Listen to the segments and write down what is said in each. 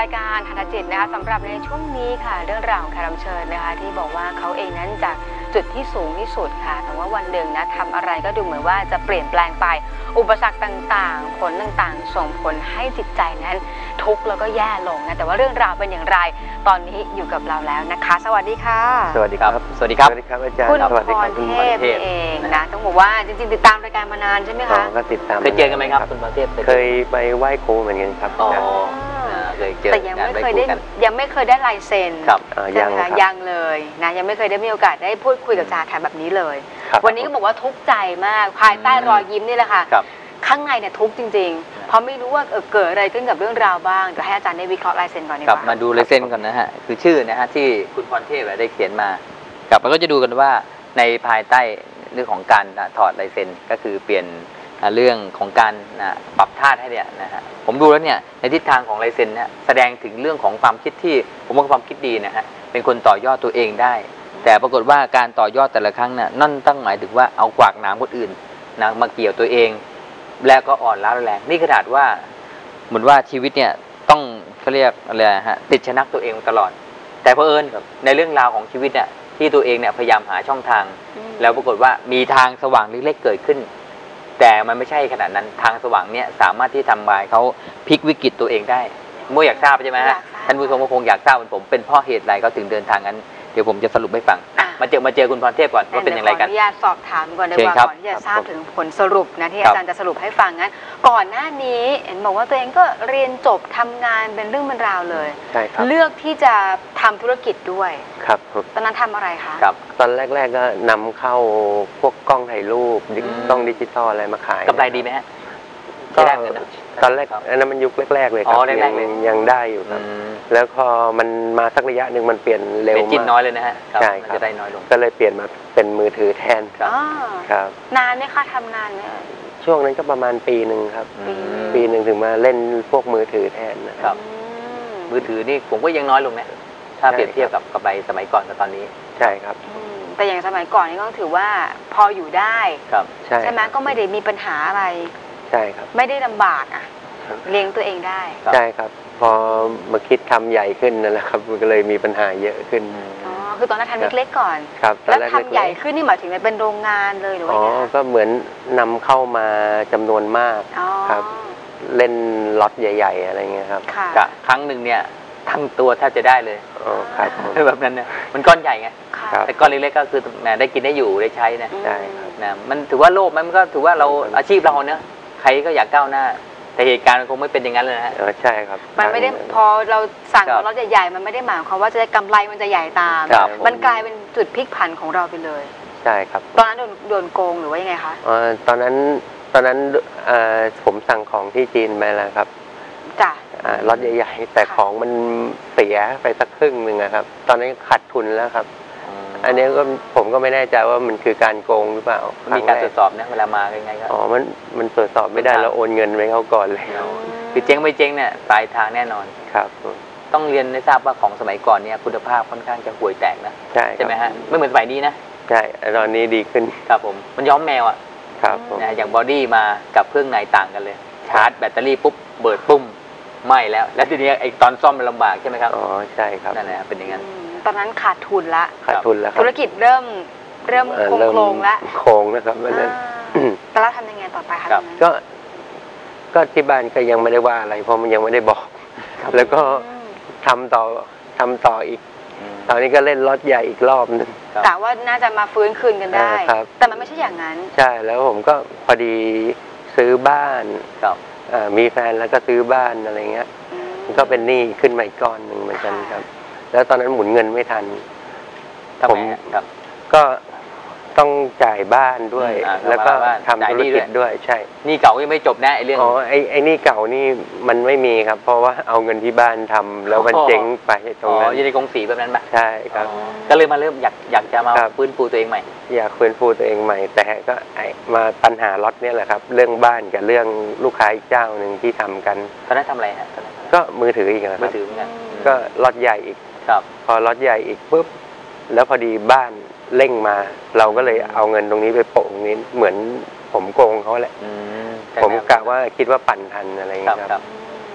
ายการทันตจิตนะคะสำหรับในช่วงนี้ค่ะเรื่องราวของแขกรับเชิญนะคะที่บอกว่าเขาเองนั้นจากจุดที่สูงที่สุดค่ะแต่ว่าวันหนึ่งนะทำอะไรก็ดูเหมือนว่าจะเปลี่ยนแปลงไปอุปสรรคต่างๆผลต่างๆส่งผลให้จิตใจนั้นทุกข์แล้วก็แย่ลงนะแต่ว่าเรื่องราวเป็นอย่างไรตอนนี้อยู่กับเราแล้วนะคะสวัสดีค่ะสวัสดีครับสวัสดีครับสวัสดีครับอาจารย์คุณพสวัสดีครับรเทพเองนะต้องบอกว่าจริงๆติดตามรายการมานานใช่ไหมคะก็ติดตามเคยเจอกันไหมครับคุณพรเทพเคยไปไหว้ครูเหมือนกันครับเคยเจอแต่ยังไม่เคยได้ลายเซ็นครับยังเลยนะยังไม่เคยได้มีโอกาสได้พูดคุยกับจ่าแถมแบบนี้เลยวันนี้ก็บอกว่าทุกข์ใจมากภายใต้รอยยิ้มนี่แหละค่ะข้างในเนี่ยทุกข์จริงๆเพราะไม่รู้ว่าเกิดอะไรขึ้นกับเรื่องราวบ้างเดี๋ยวให้อาจารย์ได้วิเคราะห์ลายเซ็นก่อนดีกว่ามาดูลายเซ็นก่อนนะฮะคือชื่อนะฮะที่คุณพรเทพได้เขียนมากับแล้วก็จะดูกันว่าในภายใต้เรื่องของการถอดลายเซ็นก็คือเปลี่ยนเรื่องของการปรับธาตุให้เนี่ยนะฮะผมดูแล้วเนี่ยในทิศทางของลายเซ็นเนี่ยแสดงถึงเรื่องของความคิดที่ผมว่าความคิดดีนะฮะเป็นคนต่อยอดตัวเองได้แต่ปรากฏว่าการต่อยอดแต่ละครั้งเนี่ยนั่นตั้งหมายถึงว่าเอากวากหนามคนอื่นนะมาเกี่ยวตัวเองแล้วก็อ่อนล้าแรงนี่ขนาดว่าเหมือนว่าชีวิตเนี่ยต้องเขาเรียกอะไรฮะติดชะนักตัวเองตลอดแต่เผอิญในเรื่องราวของชีวิตเนี่ยที่ตัวเองเนี่ยพยายามหาช่องทางแล้วปรากฏว่ามีทางสว่างเล็กๆเกิดขึ้นแต่มันไม่ใช่ขนาดนั้นทางสว่างเนี่ยสามารถที่ทำให้เขาพลิกวิกฤตตัวเองได้มั่วอยากทราบใช่ไหมฮะท่านผู้ชมก็คงอยากทราบเหมือนผมเป็นเพราะเหตุอะไรเขาถึงเดินทางนั้นเดี๋ยวผมจะสรุปให้ฟังมาเจอคุณพรเทพก่อนว่าเป็นอย่างไรกันขออนุญาตสอบถามก่อนดีกว่าก่อนที่จะทราบถึงผลสรุปนะที่อาจารย์จะสรุปให้ฟังงั้นก่อนหน้านี้เห็นบอกว่าตัวเองก็เรียนจบทำงานเป็นเรื่องเป็นราวเลยใช่ครับเลือกที่จะทำธุรกิจด้วยครับตอนนั้นทำอะไรคะครับตอนแรกๆก็นำเข้าพวกกล้องถ่ายรูปกล้องดิจิตอลอะไรมาขายกำไรดีไหมฮะก็ตอนแรกอันนั้นมันยุคแรกๆเลยครับยังได้อยู่ครับแล้วพอมันมาสักระยะหนึ่งมันเปลี่ยนเร็วมากจินน้อยเลยนะฮะใช่ครับจะได้น้อยลงก็เลยเปลี่ยนมาเป็นมือถือแทนครับนานไหมคะทำนานไหมช่วงนั้นก็ประมาณปีหนึ่งครับปีหนึ่งถึงมาเล่นพวกมือถือแทนนะครับมือถือนี่ผมก็ยังน้อยลงนะถ้าเปรียบเทียบกับกำไรสมัยก่อนกับตอนนี้ใช่ครับแต่อย่างสมัยก่อนนี่ก็ถือว่าพออยู่ได้ใช่ไหมก็ไม่ได้มีปัญหาอะไรใช่ครับไม่ได้ลำบากเลี้ยงตัวเองได้ใช่ครับพอมาคิดทำใหญ่ขึ้นนั่นแหละครับมันก็เลยมีปัญหาเยอะขึ้นอ๋อคือตอนนั้นทำเล็กๆก่อนครับแล้วทำใหญ่ขึ้นนี่หมายถึงเป็นโรงงานเลยหรือว่าก็เหมือนนำเข้ามาจำนวนมากครับเล่นล็อตใหญ่ๆอะไรเงี้ยครับครั้งหนึ่งเนี่ยทั้งตัวแทบจะได้เลยครับแบบนั้นเนี่ยมันก้อนใหญ่ไงแต่ก้อนเล็กๆก็คือแหมได้กินได้อยู่ได้ใช้นะใช่ครับนะมันถือว่าโลภมันก็ถือว่าเราอาชีพเราเนอะใครก็อยากก้าวหน้าแต่เหตุการณ์มันคงไม่เป็นอย่างนั้นเลยนะฮะใช่ครับมันไม่ได้พอเราสั่งรถใหญ่ๆมันไม่ได้หมายความว่าจะได้กำไรมันจะใหญ่ตามมันกลายเป็นจุดพลิกผันของเราไปเลยใช่ครับตอนนั้นโดนโกงหรือว่ายังไงคะตอนนั้นผมสั่งของที่จีนไปแล้วครับจ้ะรถใหญ่ๆแต่ของมันเสียไปสักครึ่งหนึ่งครับตอนนี้ขาดทุนแล้วครับอันนี้ก็ผมก็ไม่แน่ใจว่ามันคือการโกงหรือเปล่ามีการตรวจสอบนะเวลามายังไงครับมันตรวจสอบไม่ได้แล้วโอนเงินไปเขาก่อนเลยคือเจ๊งไม่เจ๊งเนี่ยปลายทางแน่นอนครับต้องเรียนให้ทราบว่าของสมัยก่อนเนี่ยคุณภาพค่อนข้างจะห่วยแตกนะใช่ไหมฮะไม่เหมือนสมัยนี้นะใช่ตอนนี้ดีขึ้นครับผมมันย้อมแมวอ่ะครับนะอย่างบอดี้มากับเครื่องในต่างกันเลยชาร์จแบตเตอรี่ปุ๊บเบิดปุ้มไม่แล้วทีนี้ไอ้ตอนซ่อมมันลำบากใช่ไหมครับใช่ครับนั่นแหละเป็นอย่างนั้นตอนนั้นขาดทุนละธุรกิจเริ่มโครงละโครงนะครับวันนั้นแต่เราทำยังไงต่อไปคะก็ที่บ้านก็ยังไม่ได้ว่าอะไรเพราะมันยังไม่ได้บอกแล้วก็ทำต่ออีกตอนนี้ก็เล่นรถใหญ่อีกรอบนึงกะว่าน่าจะมาฟื้นคืนกันได้แต่มันไม่ใช่อย่างนั้นใช่แล้วผมก็พอดีซื้อบ้านมีแฟนแล้วก็ซื้อบ้านอะไรเงี้ยก็เป็นหนี้ขึ้นมาอีกก้อนหนึ่งเหมือนกันครับแล้วตอนนั้นหมุนเงินไม่ทันผมก็ต้องจ่ายบ้านด้วยแล้วก็ทำธุรกิจด้วยใช่นี่เก่ายังไม่จบนะไอ้เรื่องไอ้นี่เก่านี่มันไม่มีครับเพราะว่าเอาเงินที่บ้านทำแล้วมันเจ๊งไปตรงนั้นอยู่ในกองสีแบบนั้นปะใช่ครับก็เลยมาเริ่มอยากจะมาฟื้นฟูตัวเองใหม่อยากฟื้นฟูตัวเองใหม่แต่ก็มาปัญหาล็อตนี่แหละครับเรื่องบ้านกับเรื่องลูกค้าอีกเจ้าหนึ่งที่ทำกันตอนนั้นทำอะไรฮะก็มือถืออีกครับมือถือเหมือนกันก็ล็อตใหญ่อีกพอล็อตใหญ่อีกปุ๊บแล้วพอดีบ้านเร่งมาเราก็เลยเอาเงินตรงนี้ไปโปะตรงนี้เหมือนผมโกงเขาแหละผมกะว่าคิดว่าปั่นทันอะไรอย่างเงี้ยครับ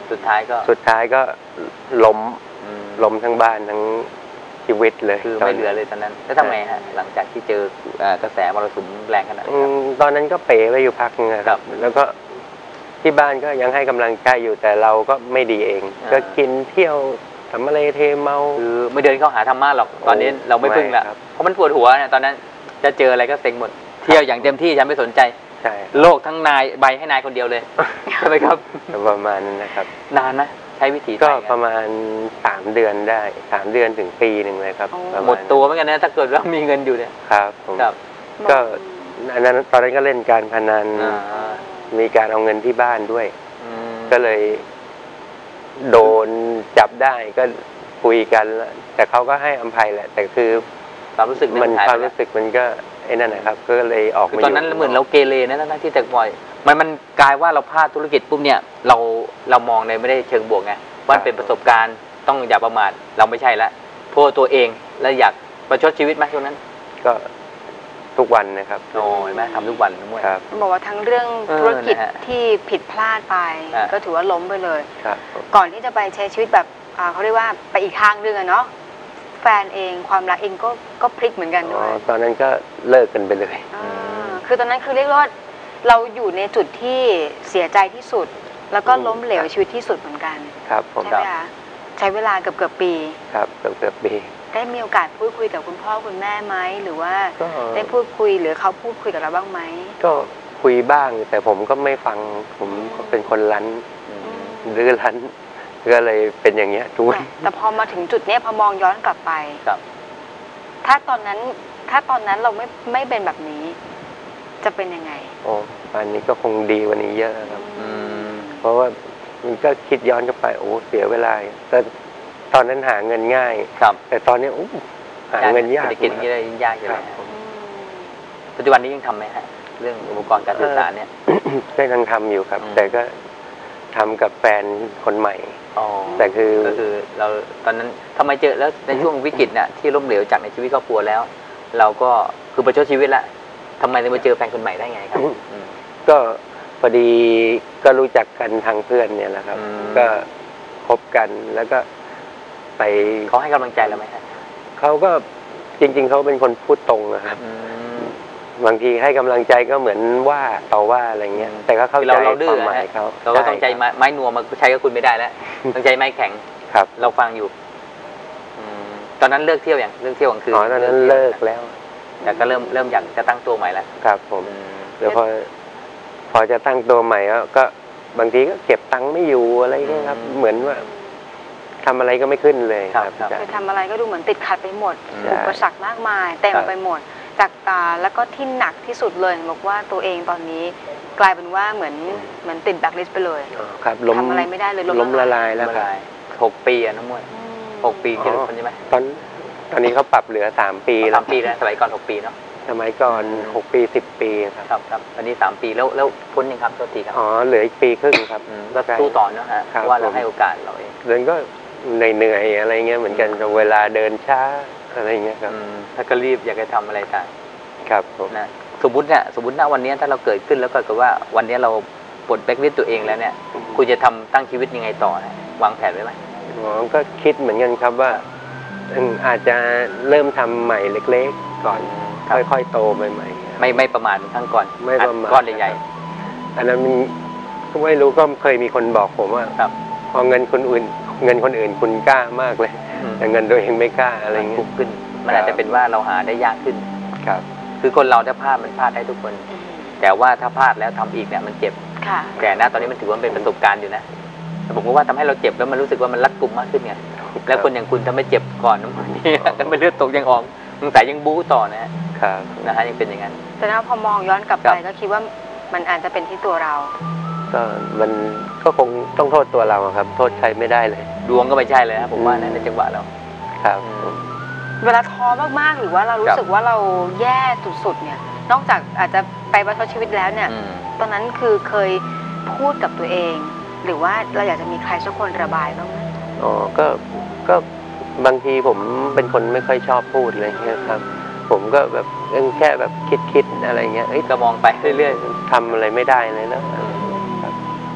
สุดท้ายก็ล้มอืมล้มทั้งบ้านทั้งชีวิตเลยคือไม่เหลือเลยตอนนั้นแล้วทำไงฮะหลังจากที่เจอกระแสมรสุมแรงขนาดนี้ครับตอนนั้นก็เป๋ไปอยู่พักนึงอะครับ แล้วก็ที่บ้านก็ยังให้กำลังใจอยู่แต่เราก็ไม่ดีเอง ก็กินเที่ยวทำอะไรเทเมาคือไม่เดินเข้าหาธรรมะหรอกตอนนี้เราไม่พึ่งละไม่ครับเพราะมันปวดหัวเนี่ยตอนนั้นจะเจออะไรก็เซ็งหมดเที่ยวอย่างเต็มที่ฉันไม่สนใจใช่โลกทั้งนายใบให้นายคนเดียวเลย ใช่ไหมครับประมาณนั้นนะครับนานนะใช้วิธีก็ไหนประมาณ3 เดือนได้3 เดือนถึงปีหนึ่งเลยครับประาณหมดตัวเหมือนกันนะถ้าเกิดว่ามีเงินอยู่เนี่ยครับผมครับก็อันนั้นตอนนั้นก็เล่นการพนันอ่ามีการเอาเงินที่บ้านด้วยอืมก็เลยโดนจับได้ก็คุยกันแล้วแต่เขาก็ให้อภัยแหละ แต่คือความรู้สึกมันหายความไปแล้วรู้สึกมันก็ไอ้นั่นนะครับ ก็เลยออกคือมาตอนนั้นเหมือนเราเกเรนะทั้งที่แต่บ่อยมันกลายว่าเราพลาดธุรกิจปุ๊บเนี่ยเรามองในไม่ได้เชิงบวกไงว่าเป็นประสบการณ์ต้องอย่าประมาทเราไม่ใช่ละโทษตัวเองแล้วอยากประชดชีวิตไหมช่วงนั้นก็ทุกวันนะครับโอ้ยแม่ทำทุกวันนะมวยครับบอกว่าทั้งเรื่องธุรกิจนะฮะที่ผิดพลาดไปอ่าก็ถือว่าล้มไปเลยครับก่อนที่จะไปใช้ชีวิตแบบเขาเรียกว่าไปอีกทางหนึงอะเนาะแฟนเองความรักเองก็พลิกเหมือนกันด้วยตอนนั้นก็เลิกกันไปเลยคือตอนนั้นคือเรียกว่าเราอยู่ในจุดที่เสียใจที่สุด แล้วก็ล้มเหลวชีวิตที่สุดเหมือนกันครับผมใช่ไหมคะใช้เวลาเกือบปีครับเกือบปีได้มีโอกาสพูดคุยกับคุณพ่อคุณแม่ไหมหรือว่าก็ได้พูดคุยหรือเขาพูดคุยกับเราบ้างไหมก็คุยบ้าง แต่ผมก็ไม่ฟังผมก็เป็นคนรั้นรื้อรั้นก็เลยเป็นอย่างเงี้ยทุกวันแต่พอมาถึงจุดเนี้ยพอมองย้อนกลับไปครับถ้าตอนนั้นเราไม่เป็นแบบนี้ จะเป็นยังไงโอ้อันนี้ก็คงดีกวันนี้เยอะครับอืมเพราะว่ามันก็คิดย้อนกลับไปโอ้เสียเวลาแต่ตอนนั้นหาเงินง่ายครับแต่ตอนนี้หาเงินยากเศรษฐกิจนี่ยิ่งยากอยู่แล้วปัจจุบันนี้ยังทำไหมฮะเรื่องอุปกรณ์การสื่อสารเนี่ยก็ยังทำอยู่ครับ แต่ก็ทำกับแฟนคนใหม่อ๋อแต่คือก็คือเราตอนนั้นทำไมเจอแล้วในช่วงวิกฤตเนี่ยที่ล้มเหลวจากในชีวิตครอบครัวแล้ว เราก็คือประชดชีวิตละทำไมถึงมาเจอแฟนคนใหม่ได้ไงครับอืมก็พอดีก็รู้จักกันทางเพื่อนเนี่ยแหละครับอืมก็คบกันแล้วก็ไปเขาให้กำลังใจเราไหมฮะเขาก็จริง ๆเขาเป็นคนพูดตรงนะครับอืมบางทีให้กำลังใจก็เหมือนว่าต่อว่าอะไรเงี้ย แต่ก็เข้าใจเราดื้คอวามหมายนะเขาเราก็ต้องใจไม้นัวมาใช้กับคุณไม่ได้แล้ว ต้องใจไม้แข็งครับเราฟังอยู่อืมตอนนั้นเลิกเที่ยวอย่างเลิกเที่ยวกลางคืนอ๋อตอนนั้นเลิกแล้วแต่ก็เริ่มอยากจะตั้งตัวใหม่แล้วครับผมอืมแล้วพอจะตั้งตัวใหม่ก็บางทีก็เก็บตังค์ไม่อยู่อะไรเงี้ยครับ เหมือนว่าทำอะไรก็ไม่ขึ้นเลยครับคือทำอะไรก็ดูเหมือนติดขัดไปหมดใช่อุปสรรคมากมายเต็มไปหมด จากแล้วก็ที่หนักที่สุดเลยบอกว่าตัวเองตอนนี้กลายเป็นว่าเหมือนติดแบล็คลิสต์ไปเลยครับทำอะไรไม่ได้เลยล้มละลายแล้วเมื่อคไหรับร่6 ปีอะน้องมวย6 ปีเจอคนใช่ไหมตอนนี้เขาปรับเหลือ3 ปีแล้สาว มปีแล้วสมัยก่อน6 ปีเนาะสมัยก่อน6 ปี 10 ปีครับครับตอนนี้3 ปีแล้วพ้นยังครับโทษทีครับอ๋อเหลืออีกปีครึ่งครับก็สู้ต่อเนาะฮะครับเพราะว่าเราให้โอกาสเราเองเดินก็เหนื่อยๆอะไรเงี้ยเหมือนกันเวลาเดินช้าอะไรเงี้ยครับถ้าก็รีบอยากจะทำอะไรต่างครับผมนะสมมติณวันนี้ถ้าเราเกิดขึ้นแล้วก็คือว่าวันนี้เราปลดแบ็คลิสต์ตัวเองแล้วเนี่ยคุณจะตั้งชีวิตยังไงต่อนะวางแผนไว้ไหมอ๋อก็คิดเหมือนกันครับว่าอาจจะเริ่มทำใหม่เล็กๆก่อน ค่อยๆโตใหม่ๆไม่ประมาททั้งก่อนไม่ประมาทก้อนใหญ่อันนั้นมันก็ไม่รู้ก็เคยมีคนบอกผมว่าครับพอเงินคนอื่นคุณกล้ามากเลย แต่เงินตัวเองไม่กล้าอะไรเงี้พุ่ยงขึ้นมันอาจจะเป็นว่าเราหาได้ยากขึ้นครับคือคนเราถ้าพลาดมันพลาดได้ทุกคน แต่ว่าถ้าพลาดแล้วทำอีกเนี่ยมันเจ็บค่ะแต่ตอนนี้มันถือว่าเป็นประสบการณ์อยู่นะแต่ผมก็ว่าทำให้เราเจ็บแล้วมันรู้สึกว่ามันรัดกุมมากขึ้นไงแล้วคนอย่างคุณถ้าไม่เจ็บก่อนน้ำมันนี่ถ้าไม่เลือดตกยังออกสงสัยยังบู๊ต่อนะฮะครับนะฮะยังเป็นอย่างนั้นแต่ถ้าพอมองย้อนกลับครัไปบก็คิดว่ามันอาจจะเป็นที่ตัวเราก็มันก็คงต้องโทษตัวเราอะครับ โทษใครไม่ได้เลยดวงก็ไม่ใช่เลยนะผมว่านะในจังหวะเราครับเวลาท้อมากๆหรือว่าเรารู้สึกว่าเราแย่สุดๆเนี่ย นอกจากอาจจะไปประชดชีวิตแล้วเนี่ย ตอนนั้นคือเคยพูดกับตัวเอง หรือว่าเราอยากจะมีใครสักคนระบายบ้างไหมอ๋อก็บางทีผมเป็นคนไม่ค่อยชอบพูดอะไรเงี้ยครับ ผมก็แบบแค่แบบคิดอะไรเงี้ยก็มองไปเรื่อยทำอะไรไม่ได้เลยนะแต่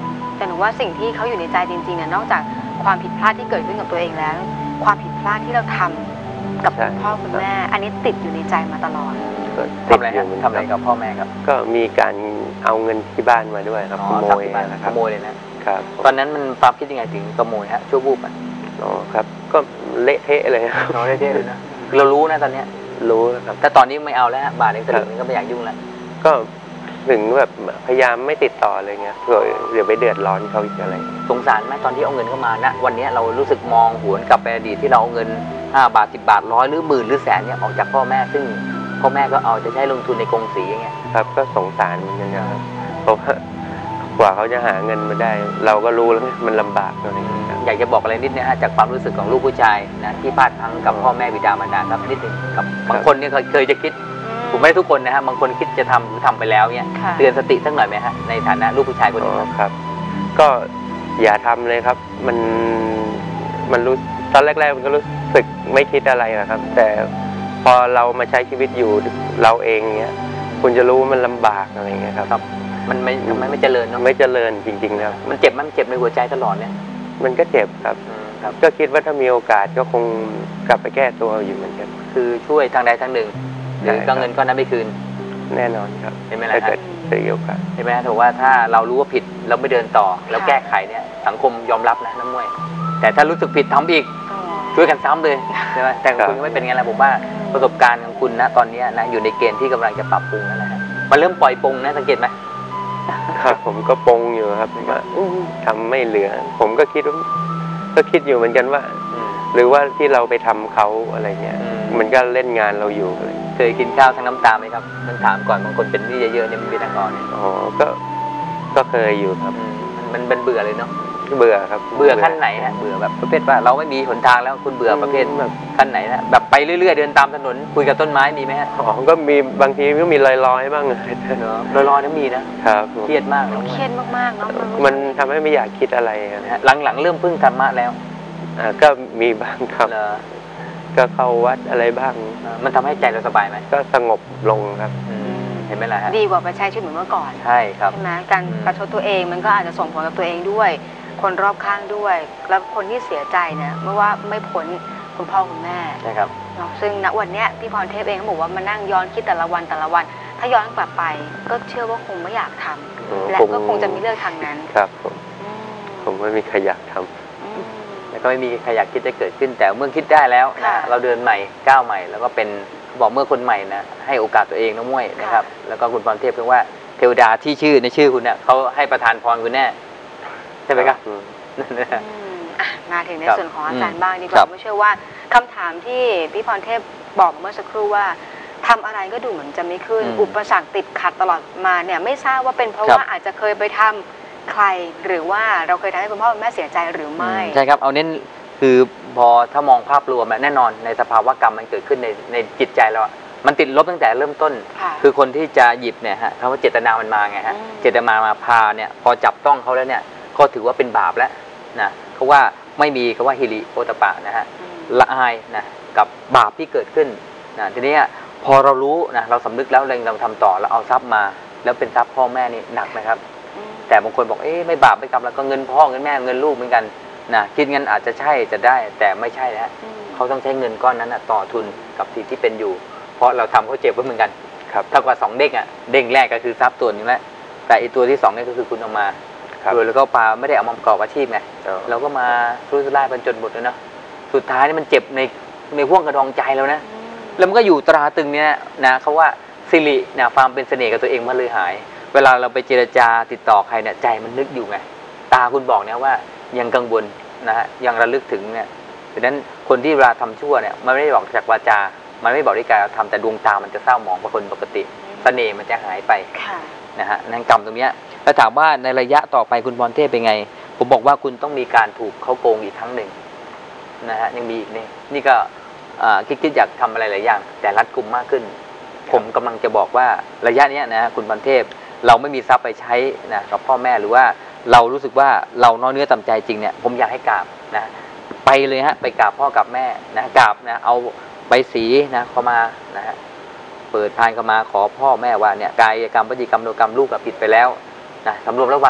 แต่หนูว่าสิ่งที่เขาอยู่ในใจจริงๆนอกจากความผิดพลาดที่เกิดขึ้นกับตัวเองแล้ว ความผิดพลาดที่เราทำกับคุณพ่อคุณแม่ อันนี้ติดอยู่ในใจมาตลอดทำอะไรกับพ่อแม่ครับก็มีการเอาเงินที่บ้านมาด้วยครับขโมยขโมยเลยนะครับตอนนั้นมันความคิดยังไงถึงขโมยฮะชั่ววูบอ่ะอ๋อครับก็เละเทะเลยครับเละเทะเลยนะเรารู้นะตอนเนี้ยรู้ครับแต่ตอนนี้ไม่เอาแล้วบาทเองสลึงก็ไม่อยากยุ่งแล้วก็ถึงแบบพยายามไม่ติดต่ออะไรเงี้ยเผื่อเดี๋ยวไปเดือดร้อนเขาอีกอะไรสงสารไหมตอนที่เอาเงินเข้ามานะวันนี้เรารู้สึกมองหวนกลับไปอดีตที่เราเอาเงิน5 บาท10 บาท100หรือ10,000หรือ100,000เนี่ยออกจากพ่อแม่ซึ่งพ่อแม่ก็เอาจะใช้ลงทุนในกงสีอย่างเงี้ยครับก็สงสารเหมือนกันครับเพราะว่ากว่าเขาจะหาเงินมาได้เราก็รู้แล้วมันลำบากอะไรอย่างเงี้ยอยากจะบอกอะไรนิดนะฮะจากความรู้สึกของลูกผู้ชายนะที่พลาดพลั้งกับพ่อแม่บิดามารดาครับนิดนึงกับบางคนเนี่ยเคยจะคิดผมไม่ได้ทุกคนนะฮะบางคนคิดจะทำหรือทำไปแล้วเนี่ยเตือนสติสักหน่อยไหมฮะในฐานะลูกผู้ชายคนหนึ่งครับก็อย่าทำเลยครับมันรู้ตอนแรกๆมันก็รู้สึกไม่คิดอะไรนะครับแต่พอเรามาใช้ชีวิตอยู่เราเองเนี้ยคุณจะรู้ว่ามันลำบากอะไรเงี้ยครับมันไม่เจริญเนาะไม่เจริญจริงๆครับมันเจ็บในหัวใจตลอดเนี่ยมันก็เจ็บครับก็คิดว่าถ้ามีโอกาสก็คงกลับไปแก้ตัวอยู่เหมือนกันคือช่วยทางใดทางหนึ่งหรือก็เงินก้อนนั้นไม่คืนแน่นอนครับเห็นไหมล่ะครับจะมีโอกาสเห็นไหมถือว่าถ้าเรารู้ว่าผิดเราไม่เดินต่อแล้วแก้ไขเนี่ยสังคมยอมรับนะน้ำมวยแต่ถ้ารู้สึกผิดทำอีกช่วยกันซ้ำเลยใช่ไหมแต่คุณไม่เป็นไงล่ะผมว่าประสบการณ์ของคุณนะตอนนี้นะอยู่ในเกณฑ์ที่กำลังจะปรับปรุงนั่นแหละมันเริ่มปล่อยปงนะสังเกตไหมครับผมก็ปงอยู่ครับว่าทำไม่เหลือผมก็คิดอยู่เหมือนกันว่าหรือว่าที่เราไปทำเขาอะไรเงี้ยมันก็เล่นงานเราอยู่อะไรเคยกินข้าวทั้งน้ำตาไหมครับมันถามก่อนบางคนเป็นนี่เยอะๆเนี่ยมันมีทางอ่อนอ๋อก็เคยอยู่ครับมันเบื่อเลยเนาะเบื่อครับเบื่อขั้นไหนฮะเบื่อแบบประเภทว่าเราไม่มีหนทางแล้วคุณเบื่อประเภทแบบขั้นไหนนะแบบไปเรื่อยๆเดินตามถนนคุยกับต้นไม้มีไหมฮะอ๋อก็มีบางทีก็มีลอยๆบ้างลอยๆนั่นมีนะครับเครียดมากเครียดมากๆเนาะมันทำให้ไม่อยากคิดอะไรนะหลังๆเริ่มพึ่งธรรมะแล้วก็มีบ้างครับก็เข้าวัดอะไรบ้างมันทำให้ใจเราสบายไหมก็สงบลงครับเห็นไหมล่ะฮะดีกว่าไปใช้ชีวิตเหมือนเมื่อก่อนใช่ครับใช่ไหมการประชดตัวเองมันก็อาจจะส่งผลกับตัวเองด้วยคนรอบข้างด้วยแล้วคนที่เสียใจเนี่ยไม่ว่าไม่พ้นคุณพ่อคุณแม่นะครับซึ่งณวันนี้พี่พรเทพเองเขาบอกว่ามานั่งย้อนคิดแต่ละวันถ้าย้อนกลับไปก็เชื่อว่าคงไม่อยากทำและก็คงจะไม่เลือกทางนั้นครับผมไม่มีใครอยากทำแล้วก็ไม่มีใครอยากคิดจะเกิดขึ้นแต่เมื่อคิดได้แล้วนะเราเดินใหม่ก้าวใหม่แล้วก็เป็นบอกเมื่อคนใหม่นะให้โอกาสตัวเองนะม้วยนะครับแล้วก็คุณพรเทพเรียกว่าเทวดาที่ชื่อในชื่อคุณเนี่ยเขาให้ประทานพรคุณแน่ใช่ไหมครับมาถึงในส่วนของอาจารย์บ้างดีกว่าไม่เชื่อว่าคำถามที่พี่พรเทพบอกเมื่อสักครู่ว่าทำอะไรก็ดูเหมือนจะไม่ขึ้นอุปสรรคติดขัดตลอดมาเนี่ยไม่ทราบว่าเป็นเพราะว่าอาจจะเคยไปทำใครหรือว่าเราเคยทำให้คุณพ่อคุณแม่เสียใจหรือไม่ใช่ครับเอาเน้นคือพอถ้ามองภาพรวมแน่นอนในสภาวะกรรมมันเกิดขึ้นในจิตใจเรามันติดลบตั้งแต่เริ่มต้นคือคนที่จะหยิบเนี่ยฮะคำว่าเจตนามันมาไงฮะเจตนามาพาเนี่ยพอจับต้องเขาแล้วเนี่ยก็ถือว่าเป็นบาปแล้วนะเพราะว่าไม่มีคำว่าฮิริโอตปะนะฮะละอายนะกับบาปที่เกิดขึ้นนะทีนี้พอเรารู้นะเราสำนึกแล้วเราทำต่อแล้วเอาทรัพย์มาแล้วเป็นทรัพย์พ่อแม่นี่หนักไหมครับแต่บางคนบอกไม่บาปไม่กรรมแล้วก็เงินพ่อเงินแม่เงินลูกเหมือนกันนะคิดงั้นอาจจะใช่จะได้แต่ไม่ใช่แล้วเขาต้องใช้เงินก้อนนั้นต่อทุนกับสิ่งที่เป็นอยู่เพราะเราทำเขาเจ็บไว้เหมือนกันครับเท่ากับ2 เด้งเด้งแรกก็คือทรัพย์ตัวนึงแล้วแต่อีกตัวที่2นี่ก็คือคุณเอามาโดยแล้วก็ปาไม่ได้เอามาประกอบอาชีพไงเราก็มาทุรายบรรจนหมดเลยเนาะสุดท้ายนี่มันเจ็บในห่วงกระดองใจแล้วนะแล้วมันก็อยู่ตราตึงเนี่ยนะเขาว่าสิรินะความเป็นเสน่ห์กับตัวเองมันเลยหายเวลาเราไปเจรจาติดต่อใครเนี่ยใจมันนึกอยู่ไงตาคุณบอกเนี่ยว่ายังกังวลนะฮะยังระลึกถึงเนี่ยดังนั้นคนที่เวลาทำชั่วเนี่ยมันไม่ได้บอกจากวาจามันไม่บอกด้วยการทำแต่ดวงตามันจะเศร้าหมองกว่าคนปกติเสน่ห์มันจะหายไปนะฮะนั่นกรรมตรงนี้แล้วถามว่าในระยะต่อไปคุณพรเทพเป็นไงผมบอกว่าคุณต้องมีการถูกเขาโกงอีกครั้งหนึ่งนะฮะยังมีอีกนี่ก็คิดอยากทำอะไรหลายอย่างแต่รัดกุมมากขึ้นผมกำลังจะบอกว่าระยะนี้นะคุณพรเทพเราไม่มีทรัพย์ไปใช้นะกับพ่อแม่หรือว่าเรารู้สึกว่าเราน้อยเนื้อต่ำใจจริงเนี่ยผมอยากให้กราบนะไปเลยฮะไปกราบพ่อกับแม่นะกราบนะเอาใบสีนะเข้ามานะฮะเปิดพานเข้ามาขอพ่อแม่ว่าเนี่ยกายกรรมวจีกรรมโนกรรมลูกกับผิดไปแล้วนะสำรวมระวัง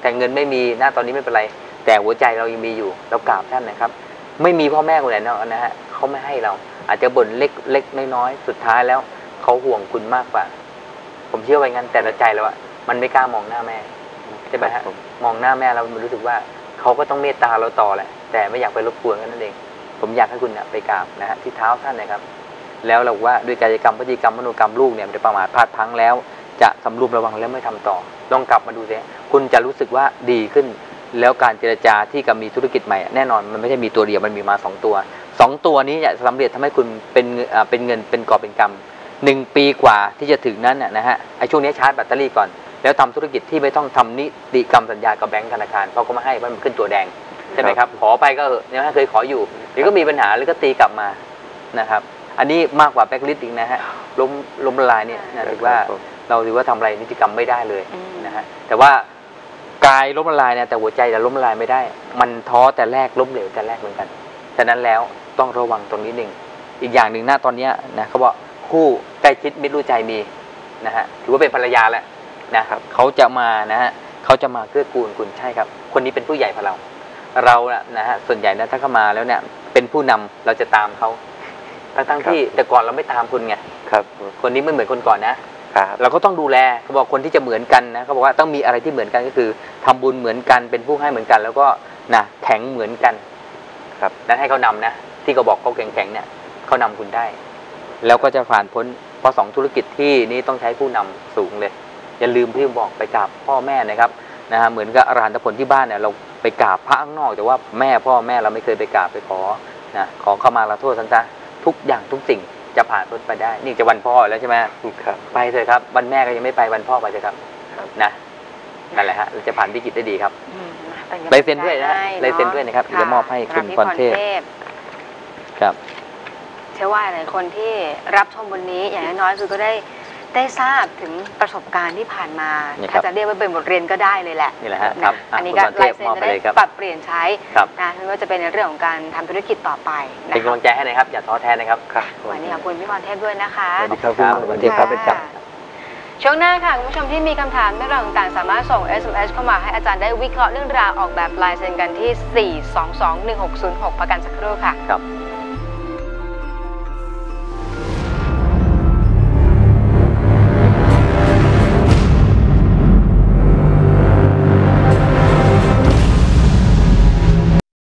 แต่เงินไม่มีหน้าตอนนี้ไม่เป็นไรแต่หัวใจเรายังมีอยู่เรากราบท่านนะครับไม่มีพ่อแม่คนไหนนะฮะเขาไม่ให้เราอาจจะบ่นเล็กน้อยสุดท้ายแล้วเขาห่วงคุณมากกว่าผมเชื่อว่างั้นแต่ละใจเราอะมันไม่กล้ามองหน้าแม่ใช่ไหมฮะมองหน้าแม่เรามันรู้สึกว่าเขาก็ต้องเมตตาเราต่อแหละแต่ไม่อยากไปรบกวนกันนั่นเองผมอยากให้คุณเนี่ยไปกราบนะฮะที่เท้าท่านนะครับแล้วเราว่าด้วยกายกรรมพฤติกรรมมโนกรรมลูกเนี่ยมันจะประมาทพลาดพลั้งแล้วจะสำรวมระวังแล้วไม่ทำต่อลองกลับมาดูสิคุณจะรู้สึกว่าดีขึ้นแล้วการเจรจาที่กับมีธุรกิจใหม่แน่นอนมันไม่ใช่มีตัวเดียวมันมีมา2ตัวนี้จะสำเร็จทำให้คุณเป็นเงินเป็นกอบเป็นกำ1 ปีกว่าที่จะถึงนั้นนะฮะไอ้ช่วงนี้ชาร์จแบตเตอรี่ก่อนแล้วทำธุรกิจที่ไม่ต้องทำนิติกรรมสัญญากับแบงก์ธนาคารเพราะก็ไม่ให้มันขึ้นตัวแดงใช่ไหมครับขอไปก็เนี่ยเคยขออยู่เดี๋ยวก็มีปัญหาแล้วก็ตีกลับมานะครับอันนี้มากกว่าแบ็คลิสต์อีกนะฮะล้มละลายเนี่ยถือว่าเราถือว่าทำอะไรนิติกรรมไม่ได้เลยนะฮะแต่ว่ากายล้มละลายเนี่ยแต่หัวใจจะล้มละลายไม่ได้มันท้อแต่แรกล้มเหลวแต่แรกเหมือนกันฉะนั้นแล้วต้องระวังตรงนี้หนึ่งอีกอย่างหนึ่งนะตอนนี้นะเขาบอกคู่ใกล้ชิดมิตรรู้ใจมีนะฮะถือว่าเป็นภรรยาแหละนะครับเขาจะมานะฮะเขาจะมาเกื้อกูลคุณใช่ครับคนนี้เป็นผู้ใหญ่กว่าเรานะฮะส่วนใหญ่นะถ้าเข้ามาแล้วเนี่ยเป็นผู้นำเราจะตามเขาทั้งที่แต่ก่อนเราไม่ตามคุณไงครับคนนี้ไม่เหมือนคนก่อนนะเราก็ต้องดูแลเขาบอกคนที่จะเหมือนกันนะเขาบอกว่าต้องมีอะไรที่เหมือนกันก็คือทำบุญเหมือนกันเป็นผู้ให้เหมือนกันแล้วก็นะแข็งเหมือนกันครับนั้นให้เขานำนะที่เขาบอกเขาแข็งเนี่ยเขานำคุณได้แล้วก็จะผ่านพ้นเพราะ2ธุรกิจที่นี้ต้องใช้ผู้นำสูงเลยอย่าลืมที่บอกไปกราบพ่อแม่นะครับนะฮะเหมือนกับอรหันตผลที่บ้านเนี่ยเราไปกราบพระข้างนอกแต่ว่าพ่อแม่เราไม่เคยไปกราบไปขอเข้ามาละโทษสันตะทุกอย่างทุกสิ่งจะผ่านพ้นไปได้นี่จะวันพ่อแล้วใช่ไหมครับไปเถอะครับวันแม่ก็ยังไม่ไปวันพ่อไปเถอะครับนะนั่นแหละฮะเราจะผ่านวิกฤตได้ดีครับลายเซ็นด้วยนะลายเซ็นด้วยนะครับจะมอบให้คุณพรเทพครับเชื่อว่าหลายคนที่รับชมวันนี้อย่างน้อยๆคือก็ได้ทราบถึงประสบการณ์ที่ผ่านมาถ้าจะเรียกว่าเป็นบทเรียนก็ได้เลยแหละนี่แหละครับอันนี้ก็ลายเซ็นจะได้ปรับเปลี่ยนใช้นะไม่ว่าจะเป็นในเรื่องของการทำธุรกิจต่อไปเป็นกำลังใจให้นะครับอย่าท้อแท้นะครับวันนี้ขอบคุณพี่พรเทพด้วยนะคะสวัสดีครับคุณพรเทพครับเป็นจับช่วงหน้าค่ะคุณผู้ชมที่มีคำถามเรื่องต่างๆสามารถส่ง SMS เข้ามาให้อาจารย์ได้วิเคราะห์เรื่องราวออกแบบลายเซ็นกันที่ 4221606 ประกันสักครู่ค่ะครับ